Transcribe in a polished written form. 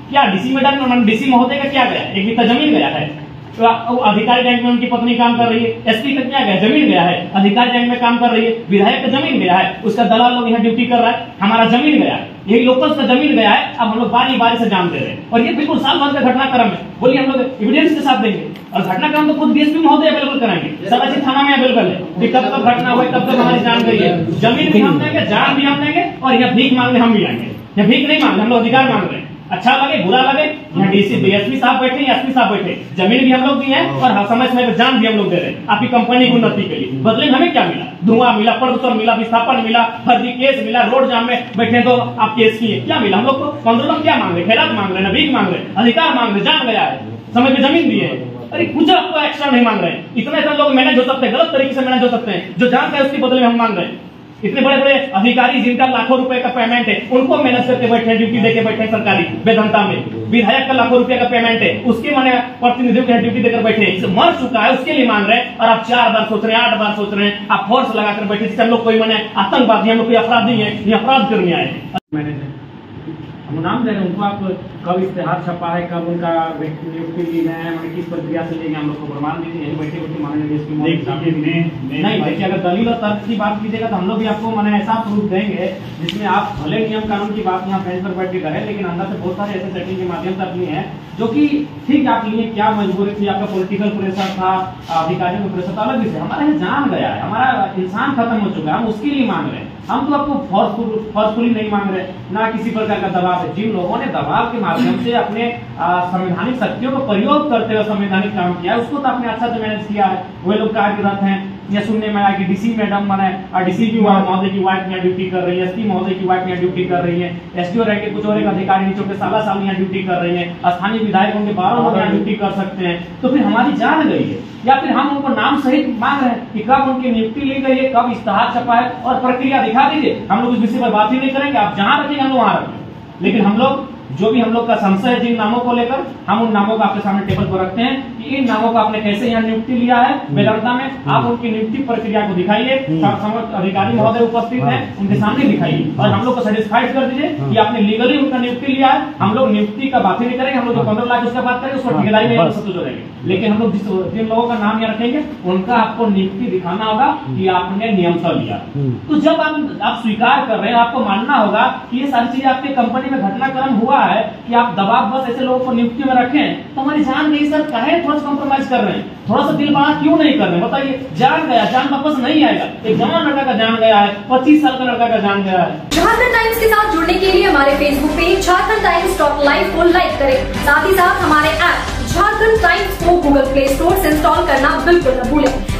क्या DC madam, DC महोदय का क्या गया? एक बित्ता जमीन गया है। तो अधिकारी रैंक में उनकी पत्नी काम कर रही है, एसपी का क्या गया? जमीन गया है। अधिकारी रैंक में काम कर रही है, विधायक का जमीन गया है, उसका दलाल लोग यहाँ ड्यूटी कर रहा है, हमारा जमीन गया है, यही लोकल्स का जमीन गया है। अब हम लोग बारी बारी से जान दे रहे हैं और ये बिल्कुल साल भर का घटनाक्रम है। बोलिए हम लोग एविडेंस के साथ देंगे और घटनाक्रम तो खुद डीएसपी महोदय अवेलेबल कराएंगे, सारा चीज थाना में अवेलेबल है कि कब कब घटना हुई, कब कब हमारी जान गई है। जमीन भी हम देंगे, जान भी हम देंगे और यहाँ भीख मांगने हम भी आएंगे। यहाँ भीख नहीं मांग रहे, हम लोग अधिकार मांग रहे हैं। अच्छा लगे बुरा लगे, यहाँ डीसी डीएसपी साहब बैठे, एसपी साहब बैठे, जमीन भी हम लोग दिए हैं और समय समय पर जान भी हम लोग दे रहे हैं आपकी कंपनी की उन्नति के लिए। बदले में हमें क्या मिला? धुआं मिला, प्रदूषण मिला, विस्थापन मिला, फर्जी केस मिला, रोड जाम में बैठे तो आप केस किए, क्या मिला हम लोग को? 15 लोग क्या मांग रहे? खैरात मांग रहे, भीख मांग रहे, अधिकार मांग रहे, जान गया है, समय पे जमीन दिए। अरे कुछ आपको एक्स्ट्रा नहीं मांग रहे हैं। इतने लोग मैनेज हो सकते हैं, गलत तरीके से मैनेज हो सकते हैं, जो जानते हैं उसके बदले में हम मांग रहे हैं। इतने बड़े बड़े अधिकारी जिनका लाखों रुपए का पेमेंट है, उनको मैनेज करके बैठे हैं, ड्यूटी देके बैठे हैं सरकारी वेतनता में। विधायक का लाखों रुपए का पेमेंट है, उसके माने प्रतिनिधियों के ड्यूटी देकर बैठे हैं, मर चुका है उसके लिए मांग रहे हैं। और आप 4 बार सोच रहे हैं, 8 बार सोच रहे हैं, आप फोर्स लगाकर बैठे जैसे हम लोग कोई माने आतंकवादी, हम लोग कोई अपराधी है, ये अपराध करने आए हैं। हम नाम दे रहे हैं उनको, आप कब इश्तेहार छपा है, कब उनका नियुक्ति ली है, किस प्रक्रिया से लेंगे, हम लोग को प्रमाण दीजिए। बैठे बैठे मानेंगे नहीं देखिए, अगर दलील और तर्क की बात कीजिएगा तो हम लोग भी आपको माने ऐसा प्रूफ देंगे जिसमें आप भले नियम कानून की बात यहाँ बेंच पर बैठ के करें, लेकिन अंदर से बहुत सारे ऐसे सेटिंग के माध्यम से अपनी है जो कि ठीक आप लिए क्या मजबूरी थी, आपका पॉलिटिकल प्रेशर था, अधिकारियों का प्रेशर था, अलग विषय। हमारा यहाँ जान गया है, हमारा इंसान खत्म हो चुका है, हम उसके लिए मांग रहे हैं। हम तो आपको फोर्सफुली नहीं मांग रहे, ना किसी प्रकार का दबाव है। जिन लोगों ने दबाव के माध्यम से अपने संवैधानिक शक्तियों का प्रयोग करते हुए संवैधानिक काम किया है, उसको तो आपने अच्छा से मैनेज किया है। वे लोग कार्यरत हैं, या सुनने में आया कि डीसी मैडम माने डीसी की महोदय की वाइफ यहाँ ड्यूटी कर रही है, एसपी महोदय की वाइफ यहाँ ड्यूटी कर रही है, एसडीओ रैंक के कुछ और एक अधिकारी नीचे के साला साल यहाँ ड्यूटी कर रही है, स्थानीय विधायक उनके 12 लोग यहाँ ड्यूटी कर सकते हैं। तो फिर हमारी जान गई है, या फिर हम उनको नाम सहित मांग रहे हैं कि कब उनकी नियुक्ति ली गई है, कब इश्तेहार छपा है और प्रक्रिया दिखा दीजिए। हम लोग इस विषय पर बात ही नहीं करेंगे, आप जहां रखेंगे हम लोग वहां रखेंगे। लेकिन हम लोग जो भी हम लोग का संशय है जिन नामों को लेकर, हम उन नामों को आपके सामने टेबल पर रखते हैं कि इन नामों को आपने कैसे यहाँ नियुक्ति लिया है वेदांता में, आप उनकी नियुक्ति प्रक्रिया को दिखाइए। अधिकारी महोदय उपस्थित हैं, उनके सामने दिखाइए और हम लोग को सेटिस्फाइड कर दीजिए कि आपने लीगली उनका नियुक्ति लिया है। हम लोग नियुक्ति का बात ही नहीं करेंगे, हम लोग जो 15 लाख उसका बात करेंगे, उसको ठेकेदारी में सब हो जाएंगे। लेकिन हम लोग जिन लोगों का नाम यहाँ रखेंगे उनका आपको नियुक्ति दिखाना होगा कि आपने नियमता लिया। तो जब आप स्वीकार कर रहे हैं, आपको मानना होगा कि ये सारी चीजें आपकी कंपनी में घटनाक्रम हुआ है कि आप दबाव बस ऐसे लोगों को नियुक्ति में रखें। तो हमारी जान गई सर, काहे थोड़ा सा कॉम्प्रोमाइज कर रहे हैं, थोड़ा सा दिल बड़ा क्यों नहीं कर रहे हैं? बताइए, जान गया, जान वापस नहीं आएगा। एक जवान लड़का का जान गया है, 25 साल का लड़का का जान गया है। झारखंड टाइम्स के साथ जुड़ने के लिए हमारे Facebook page Jharkhand times .live को लाइक करें। साथ ही साथ हमारे ऐप झारखंड टाइम्स को गूगल प्ले स्टोर से इंस्टॉल करना बिल्कुल न भूलें।